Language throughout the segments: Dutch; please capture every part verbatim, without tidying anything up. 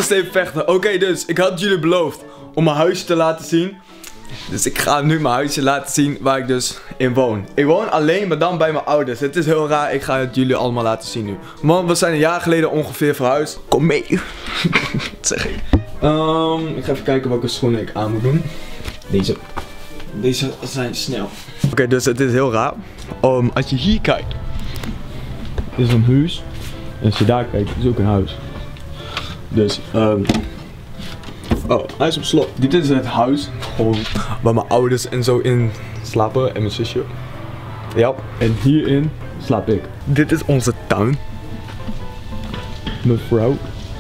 moest even vechten. Oké, okay, dus ik had jullie beloofd om mijn huisje te laten zien. Dus ik ga nu mijn huisje laten zien waar ik dus in woon. Ik woon alleen, maar dan bij mijn ouders. Het is heel raar, ik ga het jullie allemaal laten zien nu. Man, we zijn een jaar geleden ongeveer verhuisd. Kom mee. Wat zeg ik? Um, ik ga even kijken welke schoenen ik aan moet doen. Deze. Deze zijn snel. Oké, okay, dus het is heel raar. Um, als je hier kijkt, is een huis. En als je daar kijkt, is ook een huis. Dus, um, oh, hij is op slot. Dit is het huis. Gewoon waar mijn ouders en zo in slapen. En mijn zusje. Ja, en hierin slaap ik. Dit is onze tuin. Mevrouw.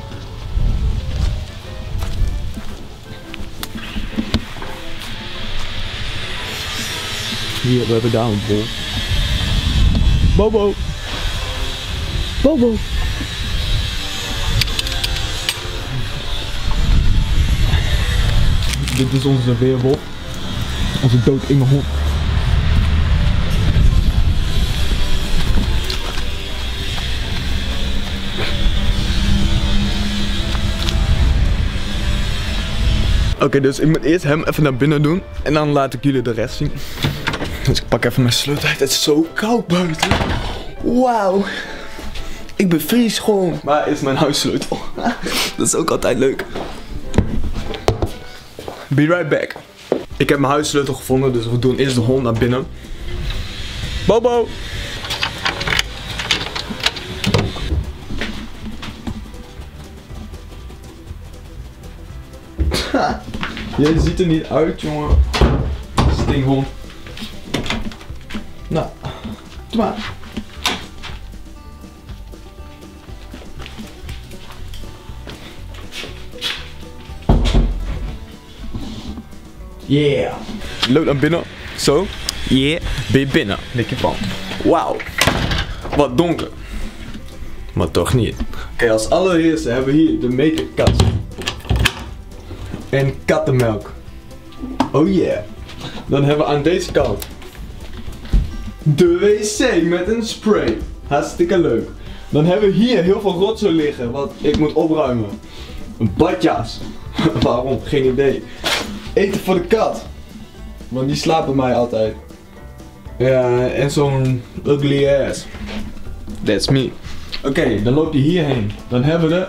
Hier, we hebben daar een bol. Bobo. Bobo. Dit is onze weerwolf. Onze doodenge hond. Oké, okay, dus ik moet eerst hem even naar binnen doen. En dan laat ik jullie de rest zien. Dus ik pak even mijn sleutel uit. Het is zo koud buiten. Wauw. Ik bevries gewoon. Waar is mijn huissleutel? Dat is ook altijd leuk. Be right back. Ik heb mijn huissleutel gevonden, dus we doen eerst de hond naar binnen. Bobo! Jij ziet er niet uit, jongen. Stinkhond. Nou, doe maar. Yeah. Loop naar binnen. Zo. Yeah. Ben je binnen. Denk je van. Wauw. Wat donker. Maar toch niet. Oké, okay, als allereerste hebben we hier de make-up kast. En kattenmelk. Oh yeah. Dan hebben we aan deze kant de wc met een spray. Hartstikke leuk. Dan hebben we hier heel veel rotzooi liggen wat ik moet opruimen. Een badjas. Waarom? Geen idee. Eten voor de kat. Want die slaapt bij mij altijd. Ja, en zo'n ugly ass. That's me. Oké, okay, dan loop je hierheen. Dan hebben we de...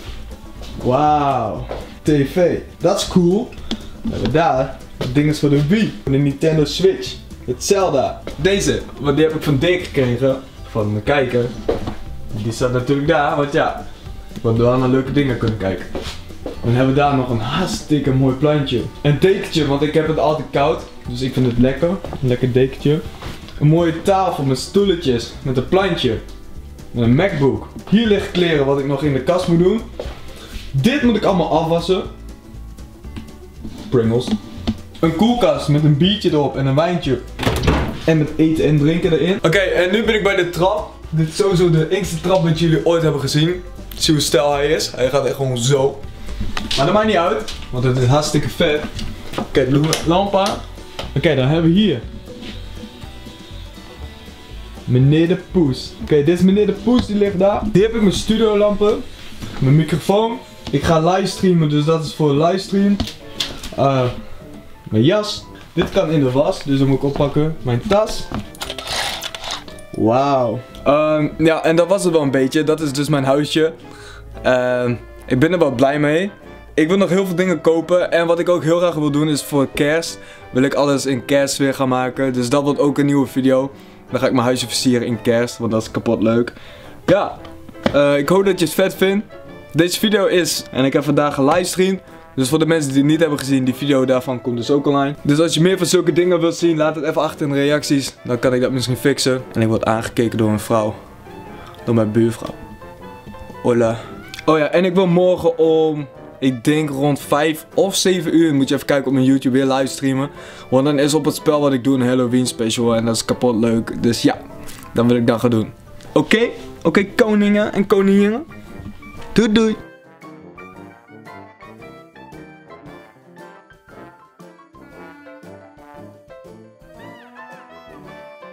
Wauw. tv. Dat is cool. Dan hebben we daar. Dat ding is voor de Wii. Van de Nintendo Switch. Het Zelda. Deze. Want die heb ik van Dick gekregen. Van mijn kijker. Die staat natuurlijk daar. Want ja. Want we wel naar leuke dingen kunnen kijken. Dan hebben we daar nog een hartstikke mooi plantje. Een dekentje, want ik heb het altijd koud. Dus ik vind het lekker. Een lekker dekentje. Een mooie tafel met stoeletjes. Met een plantje. En een MacBook. Hier liggen kleren wat ik nog in de kast moet doen. Dit moet ik allemaal afwassen. Pringles. Een koelkast met een biertje erop en een wijntje. En met eten en drinken erin. Oké, okay, en nu ben ik bij de trap. Dit is sowieso de engste trap wat jullie ooit hebben gezien. Zie hoe stijl hij is. Hij gaat echt gewoon zo. Maar dat maakt niet uit, want het is hartstikke vet. Oké, okay, doen we lampa. Oké, okay, dan hebben we hier meneer de Poes. Oké, okay, dit is meneer de Poes, die ligt daar. Hier heb ik mijn studiolampen, mijn microfoon. Ik ga livestreamen, dus dat is voor livestream. Uh, mijn jas. Dit kan in de was, dus dat moet ik oppakken. Mijn tas. Wauw. Um, ja, en dat was het wel een beetje. Dat is dus mijn huisje. Uh, ik ben er wel blij mee. Ik wil nog heel veel dingen kopen. En wat ik ook heel graag wil doen is voor kerst. Wil ik alles in kerst weer gaan maken. Dus dat wordt ook een nieuwe video. Dan ga ik mijn huisje versieren in kerst. Want dat is kapot leuk. Ja. Uh, ik hoop dat je het vet vindt. Deze video is. En ik heb vandaag gelivestreamd. Dus voor de mensen die het niet hebben gezien. Die video daarvan komt dus ook online. Dus als je meer van zulke dingen wilt zien. Laat het even achter in de reacties. Dan kan ik dat misschien fixen. En ik word aangekeken door een vrouw. Door mijn buurvrouw. Hola. Oh ja, en ik wil morgen om, ik denk rond vijf of zeven uur, moet je even kijken op mijn YouTube weer livestreamen. Want dan is op het spel wat ik doe een Halloween special en dat is kapot leuk. Dus ja, dan wil ik dat gaan doen. Oké? Okay? Oké, okay, koningen en koninginnen. Doei doei.